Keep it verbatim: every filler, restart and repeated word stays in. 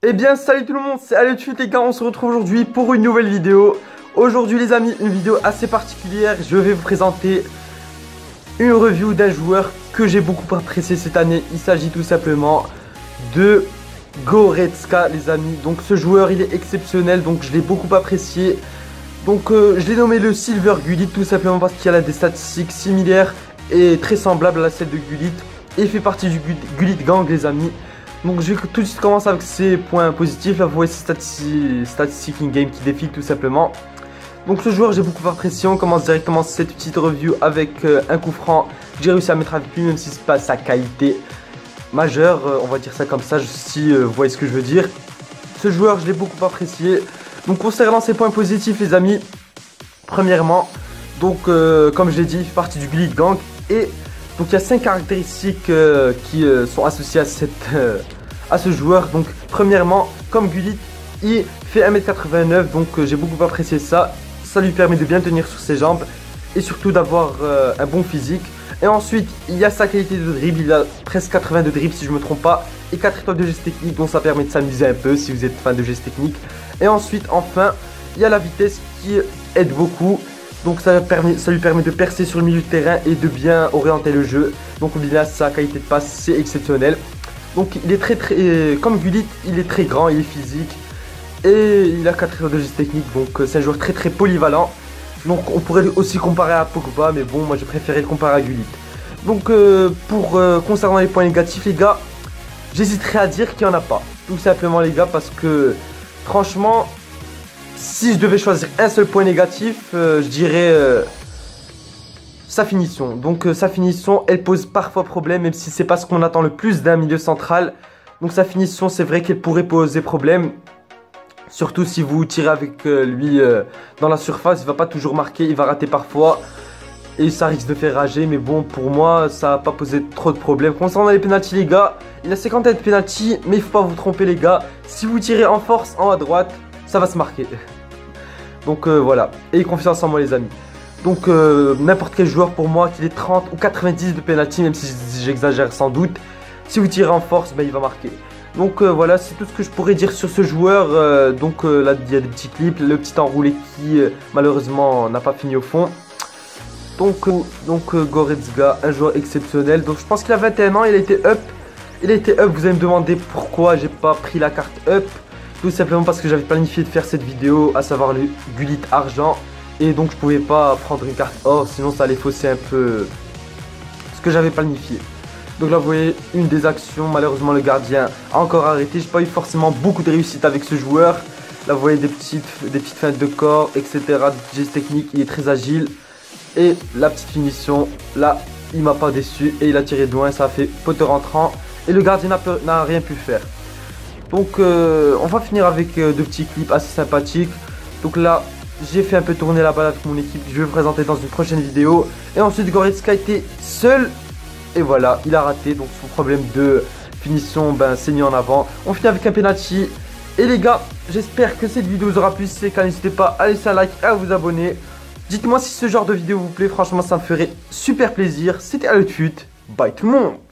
Eh bien salut tout le monde, c'est Alétude les gars, on se retrouve aujourd'hui pour une nouvelle vidéo. Aujourd'hui les amis, une vidéo assez particulière, je vais vous présenter une review d'un joueur que j'ai beaucoup apprécié cette année. Il s'agit tout simplement de Goretzka les amis. Donc ce joueur il est exceptionnel, donc je l'ai beaucoup apprécié. Donc euh, je l'ai nommé le Silver Gullit tout simplement parce qu'il a des statistiques similaires et très semblables à celles de Gullit. Et il fait partie du Gullit Gang les amis. Donc je vais tout de suite commencer avec ses points positifs. Là vous voyez ses statistiques, statistiques in-game qui défilent tout simplement. Donc ce joueur j'ai beaucoup apprécié. On commence directement cette petite review avec euh, un coup franc. J'ai réussi à mettre avec lui même si c'est pas sa qualité majeure. Euh, on va dire ça comme ça si euh, vous voyez ce que je veux dire. Ce joueur je l'ai beaucoup apprécié. Donc concernant ses points positifs les amis. Premièrement, donc euh, comme je l'ai dit il fait partie du Gullit Gang. Et donc il y a cinq caractéristiques euh, qui euh, sont associées à, cette, euh, à ce joueur. Donc premièrement, comme Gullit, il fait un mètre quatre-vingt-neuf, donc euh, j'ai beaucoup apprécié ça. Ça lui permet de bien tenir sur ses jambes et surtout d'avoir euh, un bon physique. Et ensuite, il y a sa qualité de dribble, il a presque quatre-vingts de dribble si je ne me trompe pas. Et quatre étoiles de geste technique, donc ça permet de s'amuser un peu si vous êtes fan de geste technique. Et ensuite, enfin, il y a la vitesse qui aide beaucoup. Donc ça, permet, ça lui permet de percer sur le milieu de terrain et de bien orienter le jeu. Donc là, sa qualité de passe, c'est exceptionnel. Donc il est très très, comme Gullit, il est très grand, il est physique. Et il a quatre étoiles de geste technique, donc c'est un joueur très très polyvalent. Donc on pourrait aussi comparer à Pogba, mais bon, moi j'ai préféré le comparer à Gullit. Donc euh, pour euh, concernant les points négatifs les gars, j'hésiterai à dire qu'il n'y en a pas. Tout simplement les gars, parce que franchement... Si je devais choisir un seul point négatif, euh, je dirais euh, sa finition. Donc euh, sa finition, elle pose parfois problème, même si c'est pas ce qu'on attend le plus d'un milieu central. Donc sa finition, c'est vrai qu'elle pourrait poser problème. Surtout si vous tirez avec euh, lui euh, dans la surface, il va pas toujours marquer, il va rater parfois. Et ça risque de faire rager, mais bon, pour moi, ça n'a pas posé trop de problèmes. Concernant les pénaltys les gars, il a cinquantaine de pénaltys, mais il faut pas vous tromper les gars. Si vous tirez en force, en haut à droite, ça va se marquer. Donc euh, voilà, ayez confiance en moi les amis. Donc euh, n'importe quel joueur pour moi qu'il ait trente ou quatre-vingt-dix de penalty, même si j'exagère sans doute, si vous tirez en force, ben, il va marquer. Donc euh, voilà, c'est tout ce que je pourrais dire sur ce joueur. euh, Donc euh, là il y a des petits clips, le petit enroulé qui euh, malheureusement n'a pas fini au fond. Donc, euh, donc euh, Goretzka, un joueur exceptionnel. Donc je pense qu'il a vingt et un ans, il a été up. Il a été up, vous allez me demander pourquoi j'ai pas pris la carte up. Tout simplement parce que j'avais planifié de faire cette vidéo, à savoir le Gullit argent. Et donc je pouvais pas prendre une carte or, sinon ça allait fausser un peu ce que j'avais planifié. Donc là vous voyez une des actions, malheureusement le gardien a encore arrêté. J'ai pas eu forcément beaucoup de réussite avec ce joueur. Là vous voyez des petites, des petites feintes de corps, et cetera. Des gestes techniques, il est très agile. Et la petite finition, là il m'a pas déçu et il a tiré de loin, ça a fait poteau rentrant. Et le gardien n'a rien pu faire. Donc euh, on va finir avec euh, deux petits clips assez sympathiques. Donc là j'ai fait un peu tourner la balle avec mon équipe. Je vais vous présenter dans une prochaine vidéo. Et ensuite Goretzka était seul. Et voilà, il a raté. Donc son problème de finition ben, s'est mis en avant. On finit avec un penalty. Et les gars, j'espère que cette vidéo vous aura plu. Si c'est le cas, n'hésitez pas à laisser un like et à vous abonner. Dites-moi si ce genre de vidéo vous plaît. Franchement ça me ferait super plaisir. C'était Alétude. Bye tout le monde.